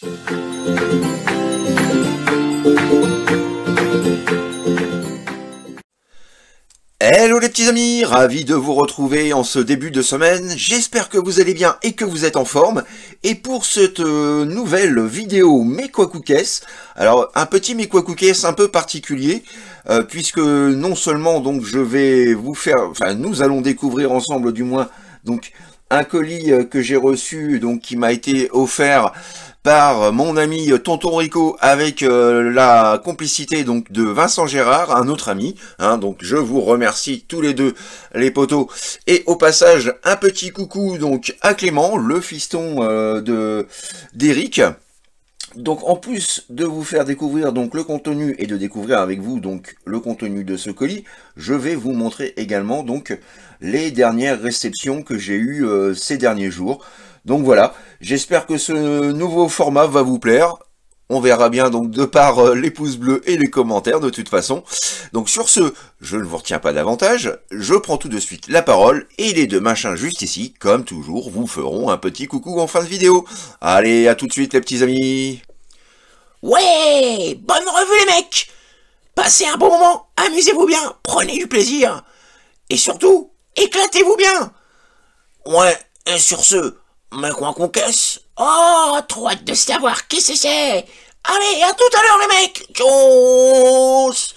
Hello les petits amis, ravi de vous retrouver en ce début de semaine, j'espère que vous allez bien et que vous êtes en forme. Et pour cette nouvelle vidéo Mekwakukes, alors un petit Mekwakukes un peu particulier, puisque non seulement donc je vais vous faire, enfin nous allons découvrir ensemble du moins, donc un colis que j'ai reçu, donc qui m'a été offert par mon ami Tonton Rico avec la complicité donc de Vincent Gérard, un autre ami, hein, donc je vous remercie tous les deux les potos, et au passage un petit coucou donc à Clément, le fiston d'Eric. Donc en plus de vous faire découvrir donc le contenu et de découvrir avec vous donc le contenu de ce colis, je vais vous montrer également donc les dernières réceptions que j'ai eues ces derniers jours. Donc voilà, j'espère que ce nouveau format va vous plaire. On verra bien donc de par les pouces bleus et les commentaires de toute façon. Donc sur ce, je ne vous retiens pas davantage, je prends tout de suite la parole et les deux machins juste ici, comme toujours, vous feront un petit coucou en fin de vidéo. Allez, à tout de suite les petits amis. Ouais, bonne revue les mecs. Passez un bon moment, amusez-vous bien, prenez du plaisir. Et surtout, éclatez-vous bien. Ouais, et sur ce, Mekwakukes. Oh, trop hâte de savoir qui c'est. Allez, à tout à l'heure les mecs. Tchuss.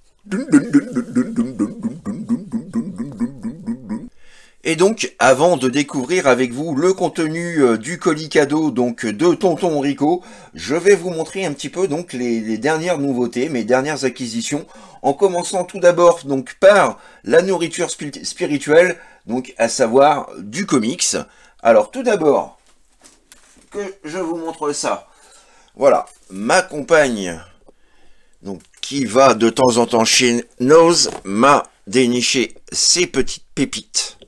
Et donc, avant de découvrir avec vous le contenu du colis cadeau donc de Tonton Rico, je vais vous montrer un petit peu donc les dernières nouveautés, mes dernières acquisitions, en commençant tout d'abord donc par la nourriture spirituelle, donc à savoir du comics. Alors tout d'abord, que je vous montre ça. Voilà, ma compagne, donc qui va de temps en temps chez Nose, m'a déniché ces petites pépites.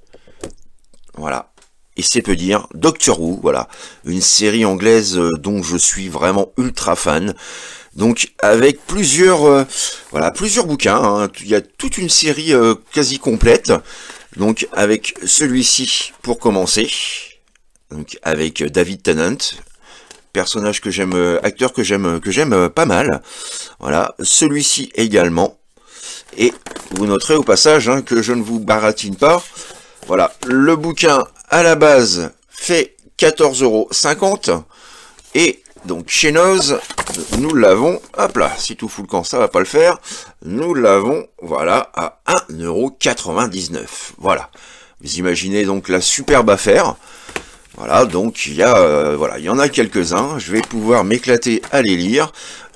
Voilà, et c'est peu dire, Doctor Who, voilà, une série anglaise dont je suis vraiment ultra fan. Donc avec plusieurs, voilà, plusieurs bouquins, hein. Il y a toute une série quasi complète. Donc avec celui-ci pour commencer, donc avec David Tennant, personnage que j'aime, acteur que j'aime pas mal. Voilà, celui-ci également. Et vous noterez au passage hein, que je ne vous baratine pas. Voilà, le bouquin à la base fait 14,50 € et donc chez Noz, nous l'avons, hop là, si tout fout le camp, ça va pas le faire, nous l'avons, voilà, à 1,99 €. Voilà, vous imaginez donc la superbe affaire. Voilà, donc il y a, voilà, il y en a quelques-uns, je vais pouvoir m'éclater à les lire.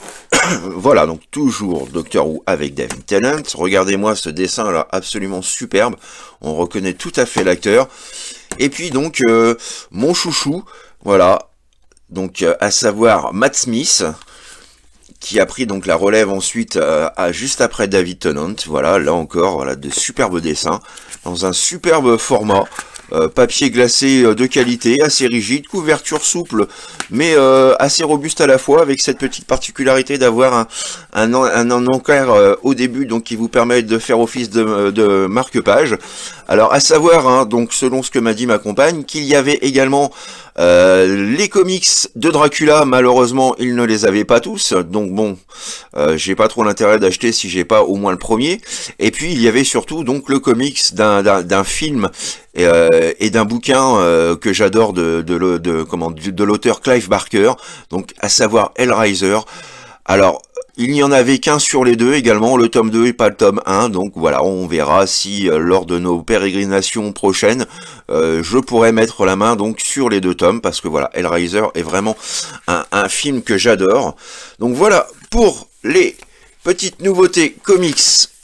Voilà, donc toujours Doctor Who avec David Tennant. Regardez-moi ce dessin là, absolument superbe. On reconnaît tout à fait l'acteur. Et puis donc, mon chouchou, voilà, donc à savoir Matt Smith, qui a pris donc la relève ensuite juste après David Tennant. Voilà, là encore, voilà, de superbes dessins, dans un superbe format. Papier glacé de qualité, assez rigide, couverture souple, mais assez robuste à la fois, avec cette petite particularité d'avoir un encart au début, donc qui vous permet de faire office de marque-page. Alors à savoir, hein, donc selon ce que m'a dit ma compagne, qu'il y avait également les comics de Dracula. Malheureusement il ne les avait pas tous, donc bon, j'ai pas trop l'intérêt d'acheter si j'ai pas au moins le premier. Et puis il y avait surtout donc le comics d'un film et d'un bouquin que j'adore de l'auteur Clive Barker, donc à savoir Hellraiser. Alors il n'y en avait qu'un sur les deux également, le tome 2 et pas le tome 1, donc voilà, on verra si lors de nos pérégrinations prochaines, je pourrais mettre la main donc sur les deux tomes, parce que voilà, Hellraiser est vraiment un film que j'adore. Donc voilà, pour les petites nouveautés comics,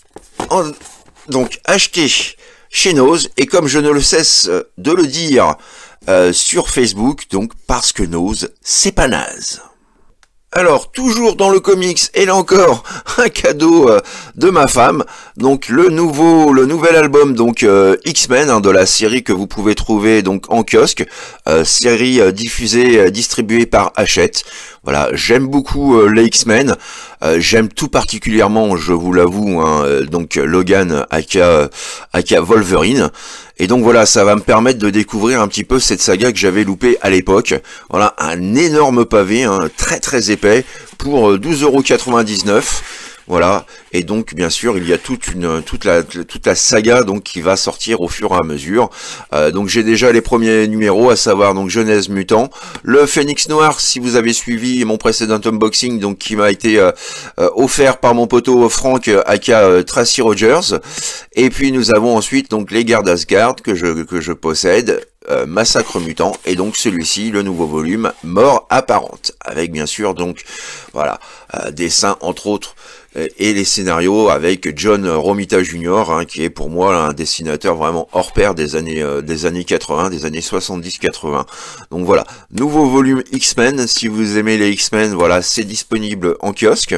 donc achetées chez Nose, et comme je ne le cesse de le dire sur Facebook, donc parce que Nose, c'est pas naze. Alors, toujours dans le comics, et là encore, un cadeau de ma femme, donc le nouvel album donc X-Men, hein, de la série que vous pouvez trouver donc en kiosque, série distribuée par Hachette. Voilà, j'aime beaucoup les X-Men, j'aime tout particulièrement, je vous l'avoue, hein, donc Logan aka Wolverine, Et donc voilà, ça va me permettre de découvrir un petit peu cette saga que j'avais loupée à l'époque. Voilà, un énorme pavé, hein, très très épais, pour 12,99 €. Voilà, et donc bien sûr il y a toute la saga donc qui va sortir au fur et à mesure. Donc j'ai déjà les premiers numéros, à savoir donc Genèse Mutant, le Phénix Noir, si vous avez suivi mon précédent unboxing, donc qui m'a été offert par mon poteau Franck aka Tracy Rogers. Et puis nous avons ensuite donc les Gardes Asgard que je possède. Massacre Mutant, et donc celui-ci, le nouveau volume, Mort Apparente, avec bien sûr donc voilà dessins entre autres et les scénarios avec John Romita Jr., hein, qui est pour moi un dessinateur vraiment hors pair des années 80, des années 70-80. Donc voilà, nouveau volume X-Men, si vous aimez les X-Men, voilà, c'est disponible en kiosque.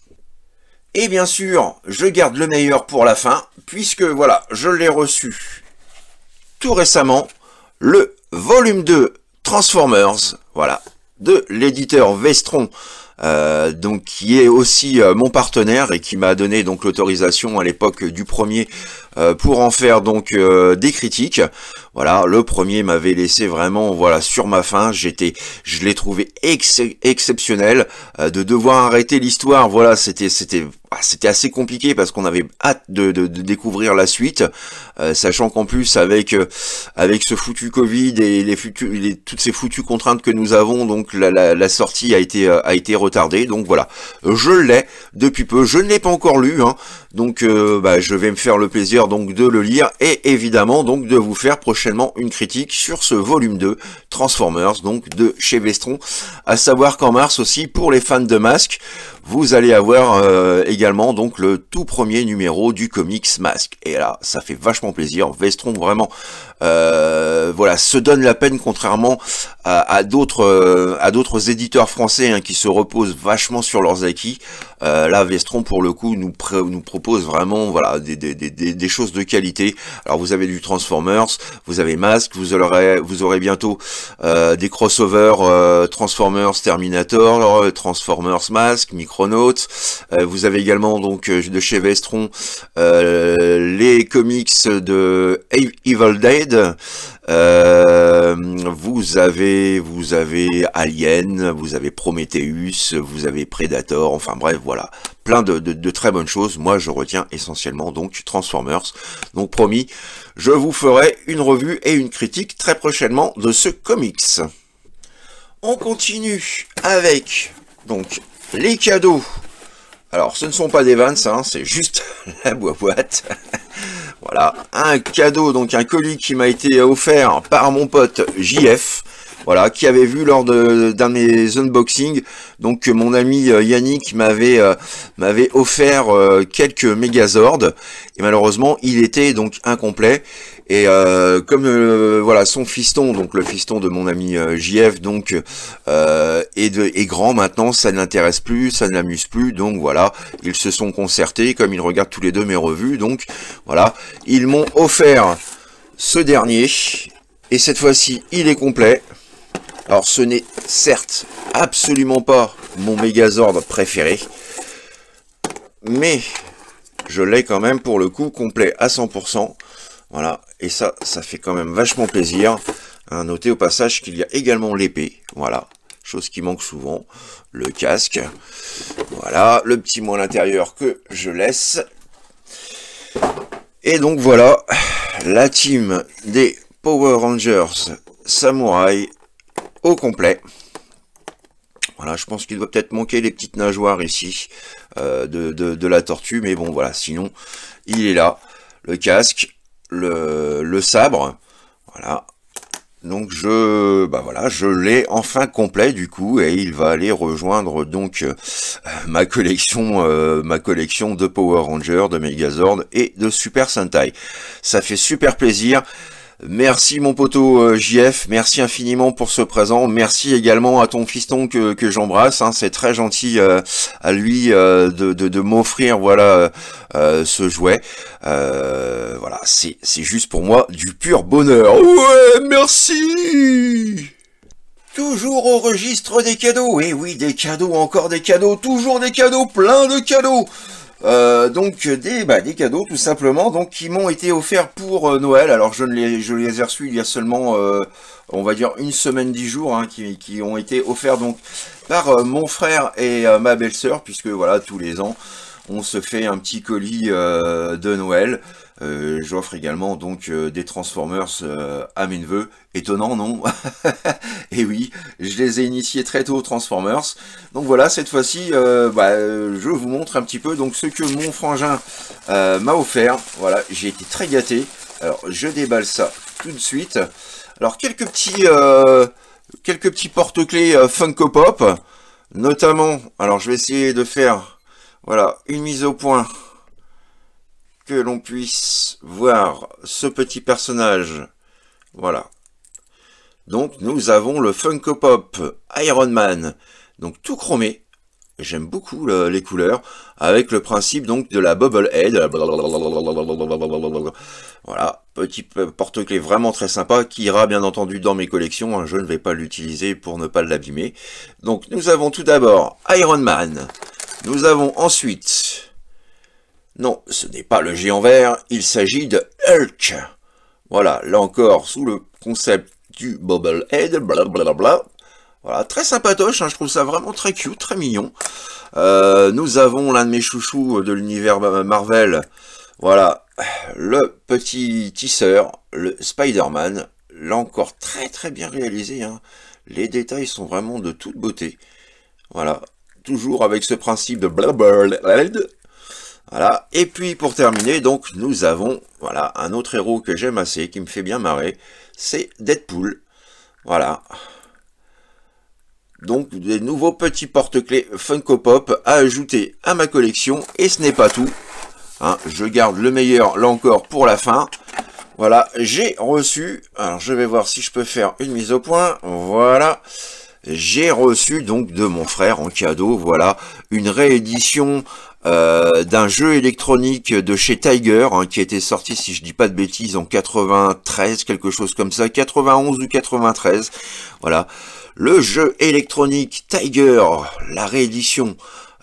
Et bien sûr, je garde le meilleur pour la fin, puisque voilà, je l'ai reçu tout récemment, le volume 2 Transformers, voilà, de l'éditeur Vestron, donc qui est aussi mon partenaire et qui m'a donné donc l'autorisation à l'époque du premier pour en faire donc des critiques. Voilà, le premier m'avait laissé vraiment voilà sur ma faim, je l'ai trouvé exceptionnel. De devoir arrêter l'histoire, voilà, c'était assez compliqué parce qu'on avait hâte de découvrir la suite, sachant qu'en plus avec ce foutu Covid et toutes ces foutues contraintes que nous avons, donc la sortie a été retardée. Donc voilà, je l'ai depuis peu, je ne l'ai pas encore lu, hein, donc je vais me faire le plaisir donc de le lire et évidemment donc de vous faire prochainement une critique sur ce volume 2 Transformers donc de chez Vestron. À savoir qu'en mars aussi, pour les fans de Masque, vous allez avoir également donc le tout premier numéro du comics Masque. Et là, ça fait vachement plaisir. Vestron vraiment voilà, se donne la peine, contrairement à d'autres éditeurs français, hein, qui se reposent vachement sur leurs acquis. Là, Vestron pour le coup nous propose vraiment voilà des choses de qualité. Alors vous avez du Transformers, vous avez Masque, vous aurez bientôt des crossovers Transformers Terminator, Transformers Masque, Micronauts. Vous avez également donc de chez Vestron les comics de Evil Dead. Vous avez Alien, vous avez Prometheus, vous avez Predator, enfin bref voilà, plein de très bonnes choses. Moi je retiens essentiellement donc Transformers. Donc promis, je vous ferai une revue et une critique très prochainement de ce comics. On continue avec donc les cadeaux. Alors ce ne sont pas des Vans, hein, c'est juste la boîte. Voilà, un cadeau, donc un colis qui m'a été offert par mon pote JF, voilà, qui avait vu lors d'un de mes unboxings, donc mon ami Yannick m'avait offert quelques Megazords, et malheureusement il était donc incomplet. Et comme voilà, son fiston, donc le fiston de mon ami JF, donc est grand maintenant, ça ne l'intéresse plus, ça ne l'amuse plus, donc voilà, ils se sont concertés, comme ils regardent tous les deux mes revues, donc voilà, ils m'ont offert ce dernier, et cette fois-ci il est complet. Alors ce n'est certes absolument pas mon Megazord préféré, mais je l'ai quand même pour le coup complet à 100%. Voilà, et ça fait quand même vachement plaisir. Hein, notez au passage qu'il y a également l'épée, voilà, chose qui manque souvent, le casque, voilà, le petit mot à l'intérieur que je laisse. Et donc voilà, la team des Power Rangers Samouraï au complet. Voilà, je pense qu'il doit peut-être manquer les petites nageoires ici de la tortue, mais bon voilà, sinon il est là, le casque, le sabre, voilà. Donc je l'ai enfin complet du coup, et il va aller rejoindre donc ma collection de Power Rangers, de Megazord et de Super Sentai. Ça fait super plaisir. Merci mon poteau JF, merci infiniment pour ce présent, merci également à ton fiston que j'embrasse, hein, c'est très gentil à lui de m'offrir voilà ce jouet, voilà, c'est juste pour moi du pur bonheur. Ouais, merci. Toujours au registre des cadeaux, et oui, des cadeaux, encore des cadeaux, toujours des cadeaux, plein de cadeaux. Donc des cadeaux tout simplement, donc qui m'ont été offerts pour Noël. Alors je les ai reçus il y a seulement on va dire une semaine, 10 jours, hein, qui ont été offerts donc par mon frère et ma belle-sœur, puisque voilà, tous les ans on se fait un petit colis de Noël. J'offre également donc des Transformers à mes neveux. Étonnant, non? Et oui, je les ai initiés très tôt aux Transformers. Donc voilà, cette fois-ci, je vous montre un petit peu donc ce que mon frangin m'a offert. Voilà, j'ai été très gâté. Alors, je déballe ça tout de suite. Alors, quelques petits porte-clés Funko Pop, notamment. Alors, je vais essayer de faire, voilà, une mise au point, que l'on puisse voir ce petit personnage. Voilà. Donc nous avons le Funko Pop Iron Man, donc tout chromé. J'aime beaucoup les couleurs, avec le principe donc de la Bubble Head. Voilà, petit porte-clés vraiment très sympa, qui ira bien entendu dans mes collections, hein, je ne vais pas l'utiliser pour ne pas l'abîmer. Donc nous avons tout d'abord Iron Man, nous avons ensuite... Non, ce n'est pas le géant vert, il s'agit de Hulk. Voilà, là encore, sous le concept du Bobblehead, blablabla. Voilà, très sympatoche, hein, je trouve ça vraiment très cute, très mignon. Nous avons l'un de mes chouchous de l'univers Marvel. Voilà, le petit tisseur, le Spider-Man. Là encore, très très bien réalisé, hein. Les détails sont vraiment de toute beauté. Voilà, toujours avec ce principe de Bobblehead. Voilà, et puis pour terminer, donc nous avons, voilà, un autre héros que j'aime assez, qui me fait bien marrer, c'est Deadpool. Voilà. Donc des nouveaux petits porte-clés Funko Pop à ajouter à ma collection, et ce n'est pas tout. Hein, je garde le meilleur, là encore, pour la fin. Voilà, j'ai reçu, alors je vais voir si je peux faire une mise au point, voilà. J'ai reçu donc de mon frère en cadeau, voilà, une réédition d'un jeu électronique de chez Tiger, hein, qui était sorti, si je dis pas de bêtises, en 93, quelque chose comme ça, 91 ou 93, voilà. Le jeu électronique Tiger, la réédition,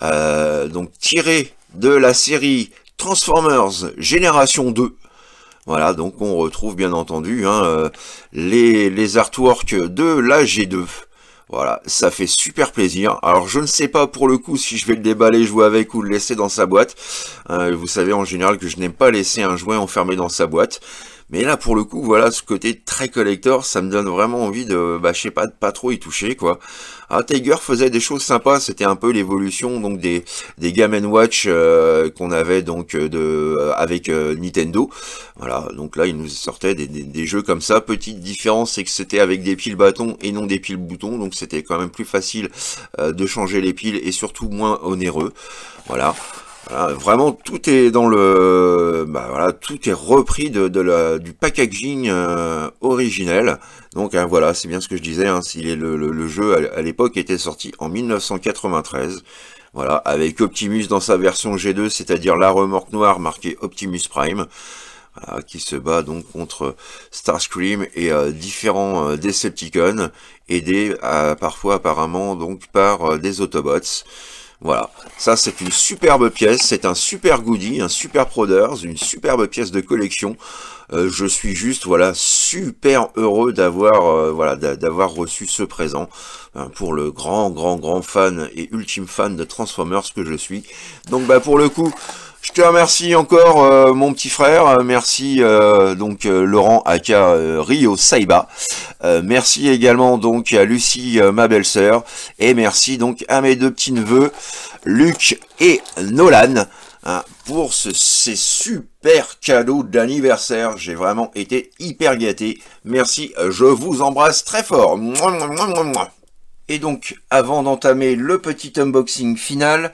donc tirée de la série Transformers Génération 2. Voilà, donc on retrouve bien entendu hein, les artworks de la G2. Voilà, ça fait super plaisir. Alors je ne sais pas pour le coup si je vais le déballer, jouer avec ou le laisser dans sa boîte. Vous savez en général que je n'aime pas laisser un jouet enfermé dans sa boîte. Mais là pour le coup, voilà, ce côté très collector, ça me donne vraiment envie de, je sais pas, de pas trop y toucher quoi. Ah, Tiger faisait des choses sympas, c'était un peu l'évolution donc des Game & Watch qu'on avait donc avec Nintendo. Voilà, donc là il nous sortait des jeux comme ça. Petite différence, c'est que c'était avec des piles bâtons et non des piles boutons, donc c'était quand même plus facile de changer les piles et surtout moins onéreux. Voilà. Voilà, vraiment tout est dans le voilà, tout est repris du packaging originel. Donc hein, voilà, c'est bien ce que je disais, hein, le jeu à l'époque était sorti en 1993. Voilà, avec Optimus dans sa version G2, c'est-à-dire la remorque noire marquée Optimus Prime. Voilà, qui se bat donc contre Starscream et différents Decepticons, aidés parfois apparemment donc par des Autobots. Voilà, ça c'est une superbe pièce, c'est un super goodie, un super Prodders, une superbe pièce de collection. Je suis juste voilà super heureux d'avoir d'avoir reçu ce présent pour le grand fan et ultime fan de Transformers que je suis. Donc pour le coup, je te remercie encore mon petit frère, merci Laurent aka Rio Saiba, merci également donc à Lucie ma belle-sœur, et merci donc à mes deux petits neveux Luc et Nolan hein, pour ces super cadeaux d'anniversaire. J'ai vraiment été hyper gâté, merci, je vous embrasse très fort. Et donc avant d'entamer le petit unboxing final,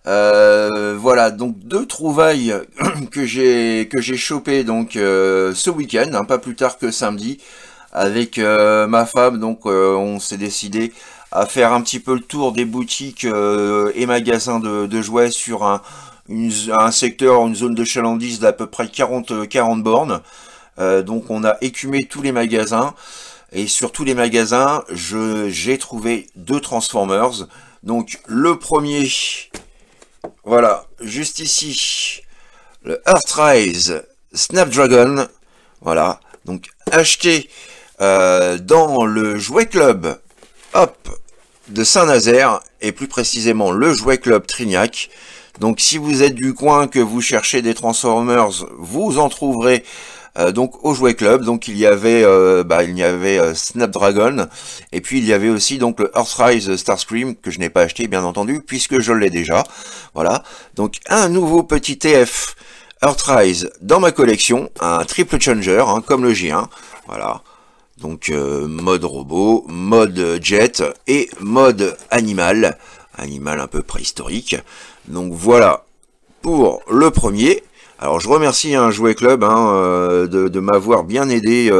voilà donc deux trouvailles que j'ai chopé donc ce week-end, hein, pas plus tard que samedi, avec ma femme. Donc on s'est décidé à faire un petit peu le tour des boutiques et magasins de jouets sur un secteur, une zone de chalandise d'à peu près 40 bornes. Donc on a écumé tous les magasins, et sur tous les magasins j'ai trouvé deux Transformers. Donc le premier voilà, juste ici, le Earthrise Snapdragon, voilà, donc acheté dans le Jouet Club, hop, de Saint-Nazaire, et plus précisément le Jouet Club Trignac. Donc si vous êtes du coin, que vous cherchez des Transformers, vous en trouverez donc au Jouet Club. Donc il y avait Snapdragon, et puis il y avait aussi donc le Earthrise Starscream, que je n'ai pas acheté bien entendu, puisque je l'ai déjà. Voilà, donc un nouveau petit TF Earthrise dans ma collection, un triple changer, hein, comme le G1, voilà. Donc mode robot, mode jet et mode animal un peu préhistorique. Donc voilà pour le premier. Alors je remercie un Jouet Club de m'avoir bien aidé.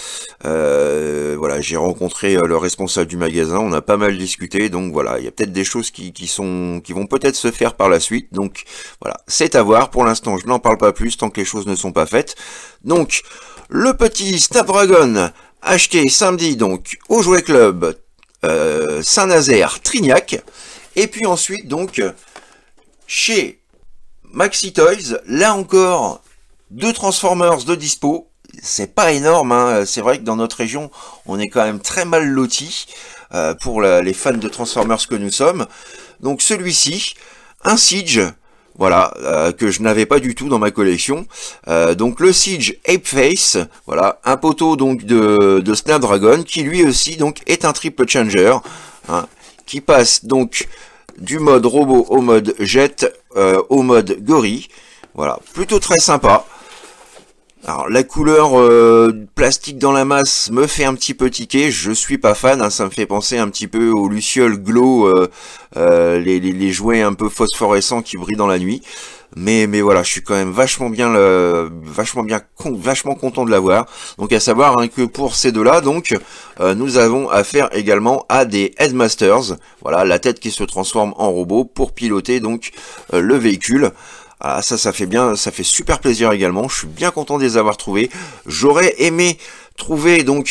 Voilà, j'ai rencontré le responsable du magasin, on a pas mal discuté, donc voilà, il y a peut-être des choses qui vont peut-être se faire par la suite. Donc voilà, c'est à voir. Pour l'instant, je n'en parle pas plus tant que les choses ne sont pas faites. Donc le petit Snapdragon acheté samedi donc au Jouet Club Saint-Nazaire Trignac, et puis ensuite donc chez Maxi Toys, là encore 2 Transformers de dispo. C'est pas énorme, hein. C'est vrai que dans notre région on est quand même très mal lotis pour les fans de Transformers que nous sommes. Donc celui-ci, un Siege, voilà, que je n'avais pas du tout dans ma collection. Donc le Siege Ape Face, voilà, un poteau donc de Snapdragon, qui lui aussi donc est un triple changer, hein, qui passe donc du mode robot au mode jet, au mode gorille. Voilà, plutôt très sympa. Alors la couleur plastique dans la masse me fait un petit peu tiquer, je suis pas fan, hein, ça me fait penser un petit peu aux Lucioles Glow, les jouets un peu phosphorescents qui brillent dans la nuit. Mais voilà, je suis quand même vachement content de l'avoir. Donc à savoir, hein, que pour ces deux-là, donc nous avons affaire également à des Headmasters. Voilà, la tête qui se transforme en robot pour piloter donc le véhicule. Ah, ça fait bien, ça fait super plaisir également. Je suis bien content de les avoir trouvés. J'aurais aimé trouver donc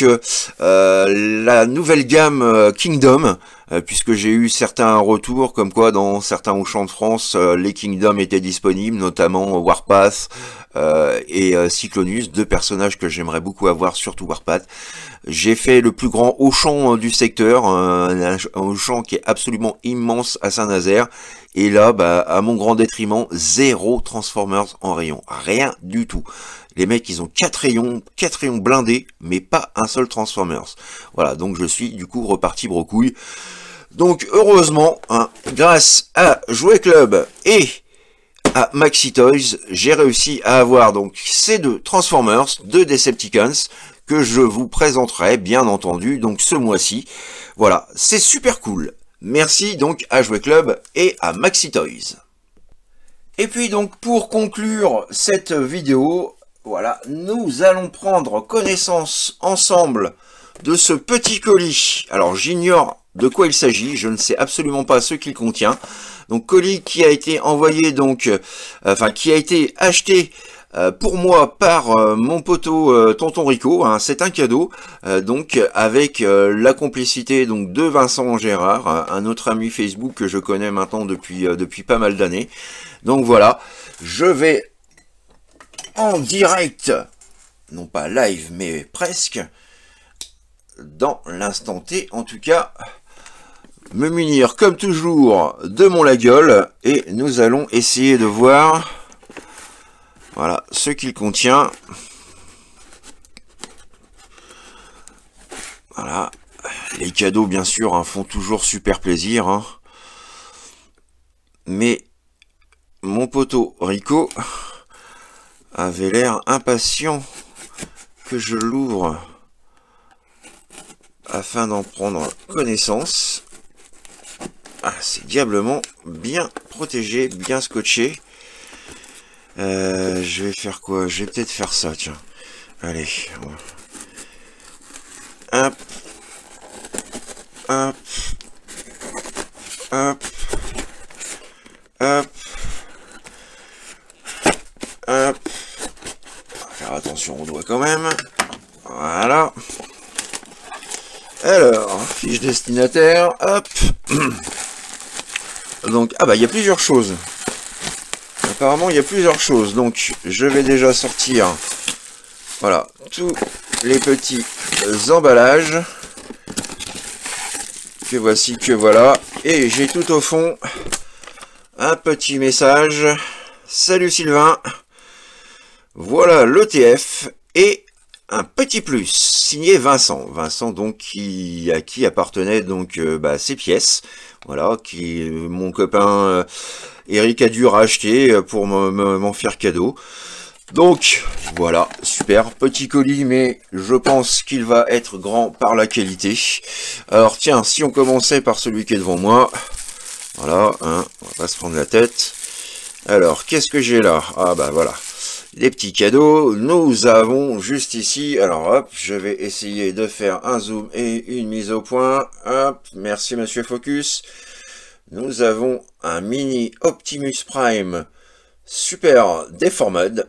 la nouvelle gamme Kingdom, puisque j'ai eu certains retours comme quoi dans certains Auchan de France les Kingdom étaient disponibles, notamment Warpath et Cyclonus, 2 personnages que j'aimerais beaucoup avoir, surtout Warpath. J'ai fait le plus grand Auchan du secteur, un Auchan qui est absolument immense à Saint-Nazaire, et là, bah, à mon grand détriment, 0 Transformers en rayon, rien du tout. Les mecs, ils ont 4 rayons blindés, mais pas un seul Transformers. Voilà, donc je suis du coup reparti brocouille. Donc heureusement, hein, grâce à Jouet Club et à Maxi Toys, j'ai réussi à avoir donc ces 2 Transformers, 2 Decepticons, que je vous présenterai bien entendu donc ce mois-ci. Voilà, c'est super cool. Merci donc à Jouet Club et à Maxi Toys. Et puis donc pour conclure cette vidéo, voilà, nous allons prendre connaissance ensemble de ce petit colis. Alors j'ignore de quoi il s'agit, je ne sais absolument pas ce qu'il contient. Donc colis qui a été envoyé donc, qui a été acheté pour moi par mon poteau Tonton Rico, hein, c'est un cadeau, donc avec la complicité donc de Vincent Gérard, un autre ami Facebook que je connais maintenant depuis pas mal d'années. Donc voilà, je vais en direct, non pas live mais presque, dans l'instant T en tout cas, me munir comme toujours de mon la gueule, et nous allons essayer de voir, voilà, ce qu'il contient. Voilà, les cadeaux bien sûr, hein, font toujours super plaisir, hein. Mais mon poteau Rico avait l'air impatient que je l'ouvre afin d'en prendre connaissance. Ah, c'est diablement bien protégé, bien scotché. Je vais faire quoi? Je vais peut-être faire ça, tiens. Allez. Hop. Hop. Hop. Hop. Hop. On va faire attention aux doigts quand même. Voilà. Alors, fiche destinataire. Hop. Donc, ah bah il y a plusieurs choses. apparemment il y a plusieurs choses, donc je vais déjà sortir, voilà, tous les petits emballages, que voici, que voilà, et j'ai tout au fond un petit message, salut Sylvain, voilà l'ETF, et un petit plus, signé Vincent, donc à qui appartenaient donc ces pièces, voilà, qui mon copain Eric a dû racheter pour m'en faire cadeau. Donc voilà, super, petit colis, mais je pense qu'il va être grand par la qualité. Alors tiens, si on commençait par celui qui est devant moi, voilà, hein, on va pas se prendre la tête. Alors, qu'est-ce que j'ai là? Ah bah voilà, des petits cadeaux. Nous avons juste ici, alors hop, je vais essayer de faire un zoom et une mise au point. Hop, merci monsieur Focus. Nous avons un mini Optimus Prime Super Deformed,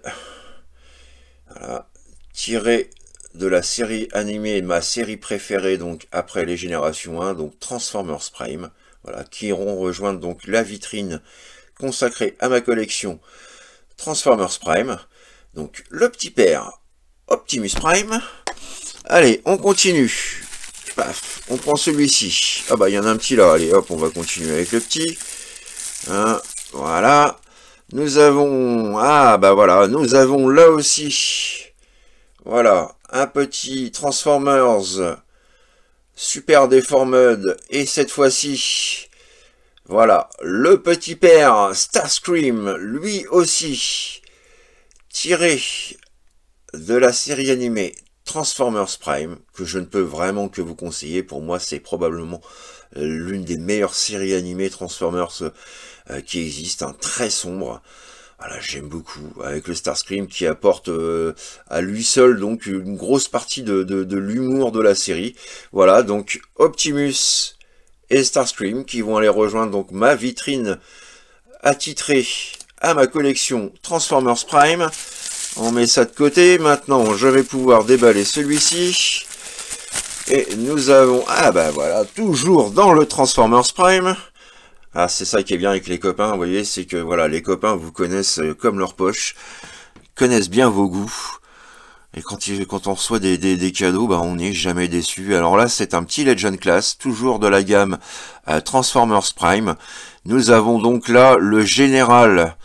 voilà, tiré de la série animée, ma série préférée, donc après les générations 1, donc Transformers Prime, voilà, qui iront rejoindre donc la vitrine consacrée à ma collection Transformers Prime. Donc le petit père Optimus Prime. Allez, on continue. Paf, on prend celui-ci. Ah bah il y en a un petit là. Allez hop, on va continuer avec le petit. Hein, voilà. Nous avons, ah bah voilà, nous avons là aussi, voilà, un petit Transformers Super Deformed, et cette fois-ci, voilà, le petit père Starscream, lui aussi, tiré de la série animée Transformers Prime, que je ne peux vraiment que vous conseiller. Pour moi, c'est probablement l'une des meilleures séries animées Transformers qui existent, hein, très sombre. Voilà, j'aime beaucoup, avec le Starscream qui apporte à lui seul donc une grosse partie de l'humour de la série. Voilà, donc Optimus et Starscream qui vont aller rejoindre donc ma vitrine attitrée à ma collection Transformers Prime. On met ça de côté. Maintenant, je vais pouvoir déballer celui-ci. Et nous avons, ah bah voilà, toujours dans le Transformers Prime. Ah, c'est ça qui est bien avec les copains, vous voyez, c'est que voilà, les copains vous connaissent comme leur poche, connaissent bien vos goûts. Et quand on reçoit des cadeaux, bah on n'est jamais déçu. Alors là, c'est un petit Legend Class, toujours de la gamme Transformers Prime. Nous avons donc là le général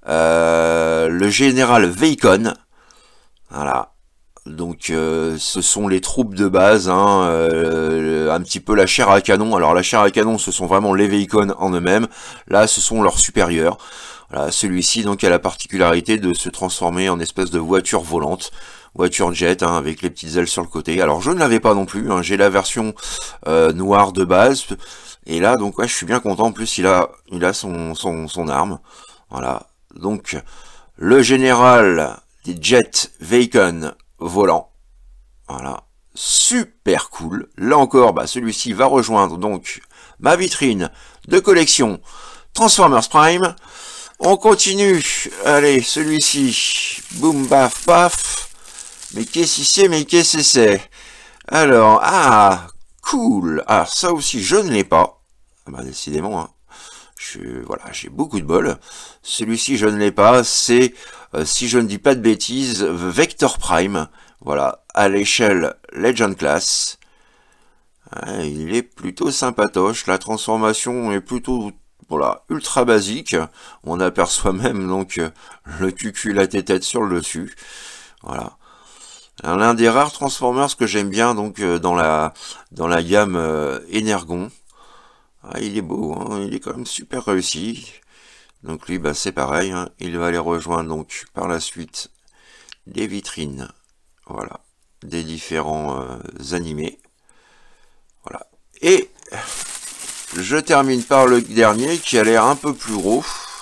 Veikon. Voilà. Donc ce sont les troupes de base, hein, un petit peu la chair à canon. Alors la chair à canon, ce sont vraiment les Veikon en eux-mêmes. Là, ce sont leurs supérieurs. Voilà, celui-ci donc a la particularité de se transformer en espèce de voiture volante, voiture jet, hein, avec les petites ailes sur le côté. Alors je ne l'avais pas non plus, hein, j'ai la version noire de base. Et là, donc ouais, je suis bien content. En plus, il a son arme. Voilà. Donc le général des Jet Veikon volant, voilà, super cool. Là encore, bah, celui-ci va rejoindre donc ma vitrine de collection Transformers Prime. On continue, allez, celui-ci, boum, baf, paf, mais qu'est-ce que c'est, alors, ah, cool, ah, ça aussi, je ne l'ai pas, ah bah, décidément, hein. Voilà, j'ai beaucoup de bol. Celui-ci, je ne l'ai pas. C'est, si je ne dis pas de bêtises, Vector Prime. Voilà, à l'échelle Legend Class. Il est plutôt sympatoche. La transformation est plutôt, voilà, ultra basique. On aperçoit même donc le cucul, la tête sur le dessus. Voilà. L'un des rares Transformers que j'aime bien donc dans la gamme Energon. Ah, il est beau, hein, il est quand même super réussi. Donc lui, bah, c'est pareil, hein, il va aller rejoindre donc par la suite des vitrines, voilà, des différents animés. Voilà. Et je termine par le dernier qui a l'air un peu plus gros.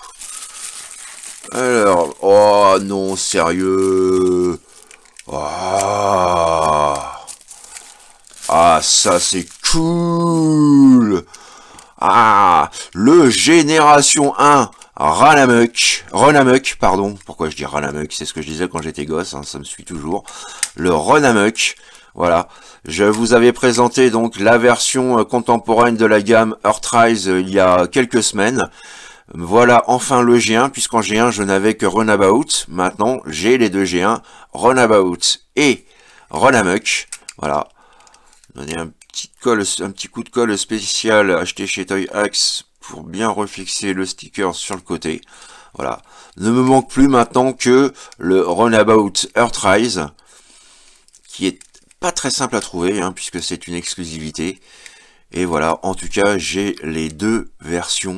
Alors, oh non, sérieux. Ah, ça c'est cool. Ah, le Génération 1 Run-Amok, pardon, pourquoi je dis Run-Amok, c'est ce que je disais quand j'étais gosse, hein, ça me suit toujours, le Run-Amok, voilà, je vous avais présenté donc la version contemporaine de la gamme Earthrise il y a quelques semaines, Voilà enfin le G1, puisqu'en G1 je n'avais que Runabout. Maintenant j'ai les deux G1, Runabout et Run Amok. Voilà. Donner un petit coup de colle spécial acheté chez Toy Axe pour bien refixer le sticker sur le côté. Voilà. Ne me manque plus maintenant que le Runabout Earthrise, qui est pas très simple à trouver, hein, puisque c'est une exclusivité. Et voilà, en tout cas, j'ai les deux versions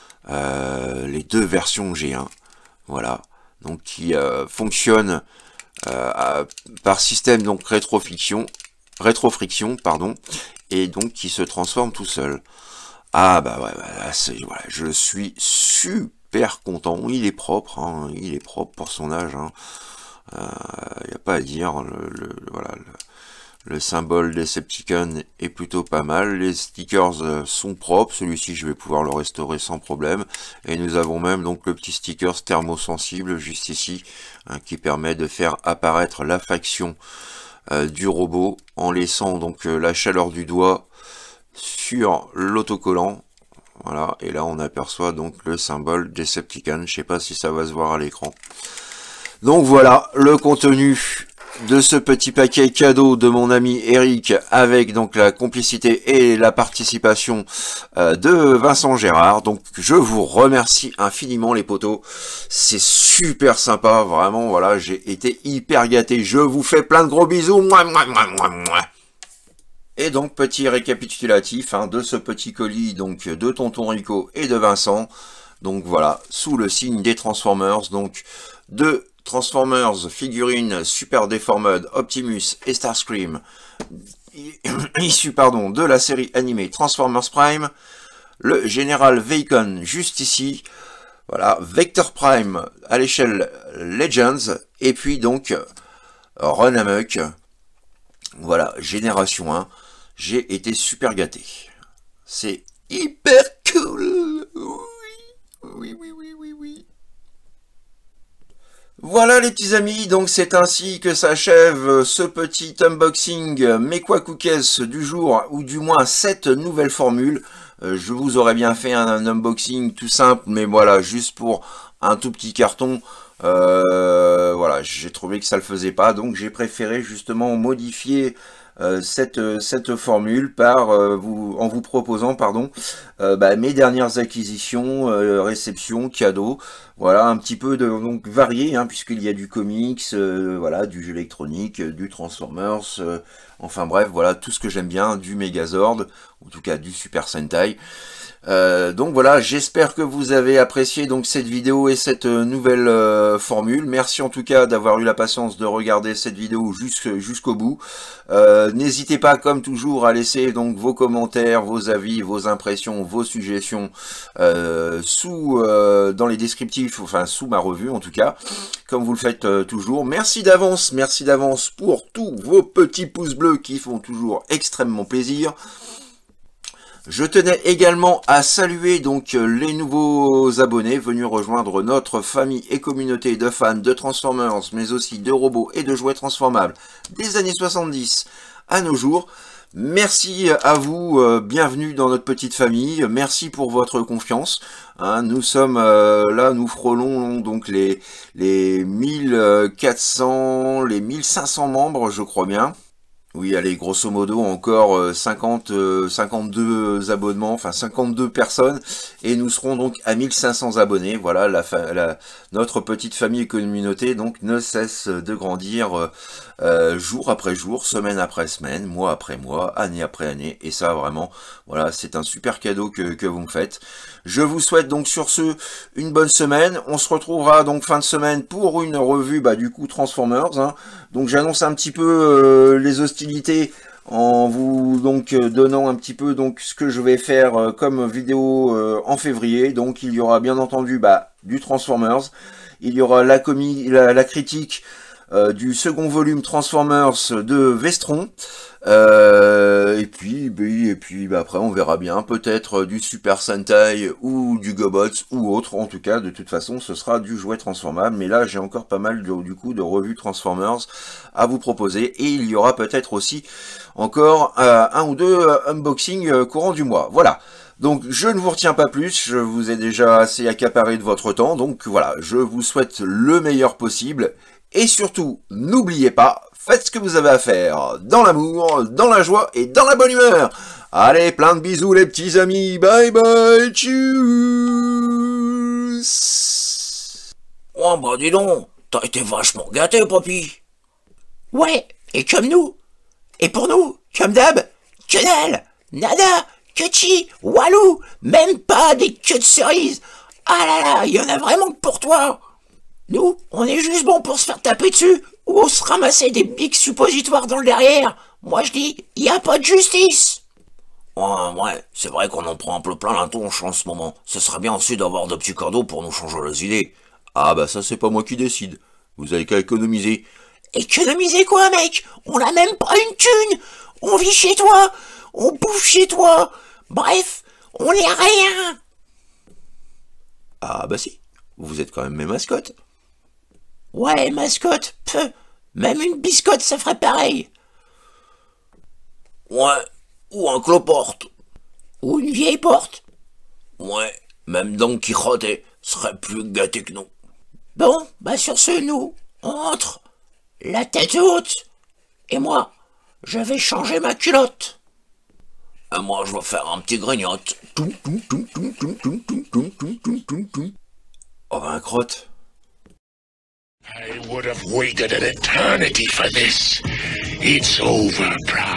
G1. Voilà. Donc qui fonctionnent par système donc rétrofriction, pardon, et donc qui se transforme tout seul. Ah bah ouais, voilà, je suis super content. Il est propre, hein, il est propre pour son âge. Hein. Y a pas à dire. Voilà, le symbole Decepticon est plutôt pas mal. Les stickers sont propres. Celui-ci, je vais pouvoir le restaurer sans problème. Et nous avons même donc le petit sticker thermosensible juste ici, hein, qui permet de faire apparaître la faction du robot en laissant donc la chaleur du doigt sur l'autocollant. Voilà, et là on aperçoit donc le symbole Decepticon. Je sais pas si ça va se voir à l'écran. Donc voilà le contenu de ce petit paquet cadeau de mon ami Eric, avec donc la complicité et la participation de Vincent Gérard. Donc je vous remercie infiniment les potos, c'est super sympa, vraiment, voilà, j'ai été hyper gâté. Je vous fais plein de gros bisous. Mouah, mouah, mouah, mouah, mouah. Et donc petit récapitulatif hein, de ce petit colis donc de Tonton Rico et de Vincent. Donc voilà, sous le signe des Transformers, donc de Transformers figurines Super Deformed, Optimus et Starscream, issus pardon de la série animée Transformers Prime, le Général Veicon juste ici, voilà, Vector Prime à l'échelle Legends, et puis donc Run Amok, voilà, Génération 1, j'ai été super gâté, c'est hyper cool, oui. Voilà les petits amis, donc c'est ainsi que s'achève ce petit unboxing mais quoi cookies du jour, ou du moins cette nouvelle formule. Je vous aurais bien fait un unboxing tout simple, mais voilà, juste pour un tout petit carton, voilà, j'ai trouvé que ça le faisait pas, donc j'ai préféré justement modifier cette formule par en vous proposant mes dernières acquisitions, réceptions, cadeaux, voilà, un petit peu de donc varié hein, puisqu'il y a du comics, voilà, du jeu électronique, du Transformers, enfin bref, voilà tout ce que j'aime bien, du Megazord, en tout cas du Super Sentai. Donc voilà, j'espère que vous avez apprécié donc cette vidéo et cette nouvelle formule. Merci en tout cas d'avoir eu la patience de regarder cette vidéo jusqu'au bout. N'hésitez pas comme toujours à laisser donc vos commentaires, vos avis, vos impressions, vos suggestions dans les descriptifs, enfin sous ma revue en tout cas, comme vous le faites toujours. Merci d'avance pour tous vos petits pouces bleus qui font toujours extrêmement plaisir. Je tenais également à saluer donc les nouveaux abonnés venus rejoindre notre famille et communauté de fans de Transformers, mais aussi de robots et de jouets transformables des années 70 à nos jours. Merci à vous, bienvenue dans notre petite famille, merci pour votre confiance. Hein, nous sommes là, nous frôlons donc les 1400, les 1500 membres, je crois bien. Oui, allez, grosso modo, encore 52 abonnements, enfin 52 personnes, et nous serons donc à 1500 abonnés. Voilà, notre petite famille et communauté donc ne cesse de grandir jour après jour, semaine après semaine, mois après mois, année après année, et ça vraiment, voilà, c'est un super cadeau que vous me faites. Je vous souhaite donc sur ce une bonne semaine. On se retrouvera donc fin de semaine pour une revue du coup Transformers. Hein. Donc j'annonce un petit peu les hostilités en vous donc donnant un petit peu donc ce que je vais faire comme vidéo en février. Donc il y aura bien entendu du Transformers. Il y aura la critique du second volume Transformers de Vestron. Et puis après on verra bien, peut-être du Super Sentai ou du Gobots ou autre. En tout cas, de toute façon, ce sera du jouet transformable. Mais là, j'ai encore pas mal du coup de revues Transformers à vous proposer. Et il y aura peut-être aussi encore un ou deux unboxings courant du mois. Voilà. Donc je ne vous retiens pas plus, je vous ai déjà assez accaparé de votre temps, donc voilà, je vous souhaite le meilleur possible, et surtout, n'oubliez pas, faites ce que vous avez à faire, dans l'amour, dans la joie et dans la bonne humeur. Allez, plein de bisous les petits amis, bye bye, tchuss. Oh bah dis donc, t'as été vachement gâté, papy. Ouais, et comme nous. Et pour nous, comme d'hab, que dalle, nada, que chi, walou, même pas des queues de cerise. Ah là là, y en a vraiment que pour toi. Nous, on est juste bon pour se faire taper dessus ou se ramasser des bics suppositoires dans le derrière. Moi je dis, y a pas de justice. Ouais, c'est vrai qu'on en prend un peu plein la tronche en ce moment. Ce serait bien aussi d'avoir de petits cadeaux pour nous changer les idées. Ah bah ça c'est pas moi qui décide, vous avez qu'à économiser. Économiser quoi, mec? On a même pas une thune. On vit chez toi, on bouffe chez toi. Bref, on est rien. Ah bah si, vous êtes quand même mes mascottes. Ouais, mascotte, même une biscotte ça ferait pareil. Ouais, ou un cloporte. Ou une vieille porte. Ouais, même Don Quichotte serait plus gâté que nous. Bon, bah sur ce, nous, on entre, la tête haute. Et moi, je vais changer ma culotte. Et moi, je vais faire un petit grignote. Oh ben, crotte. I would have waited an eternity for this. It's over, Brown.